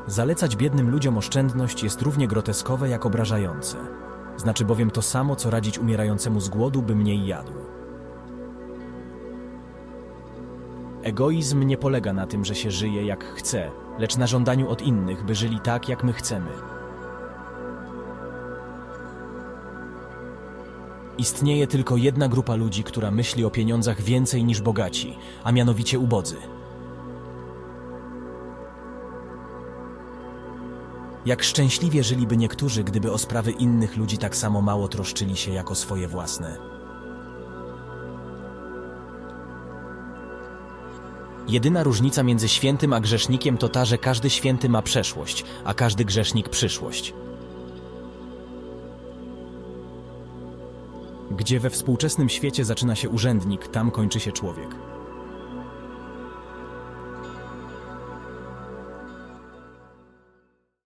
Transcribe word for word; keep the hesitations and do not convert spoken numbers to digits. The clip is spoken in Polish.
Zalecać biednym ludziom oszczędność jest równie groteskowe jak obrażające. Znaczy bowiem to samo, co radzić umierającemu z głodu, by mniej jadł. Egoizm nie polega na tym, że się żyje jak chce, lecz na żądaniu od innych, by żyli tak, jak my chcemy. Istnieje tylko jedna grupa ludzi, która myśli o pieniądzach więcej niż bogaci, a mianowicie ubodzy. Jak szczęśliwie żyliby niektórzy, gdyby o sprawy innych ludzi tak samo mało troszczyli się jak o swoje własne. Jedyna różnica między świętym a grzesznikiem to ta, że każdy święty ma przeszłość, a każdy grzesznik przyszłość. Gdzie we współczesnym świecie zaczyna się urzędnik, tam kończy się człowiek.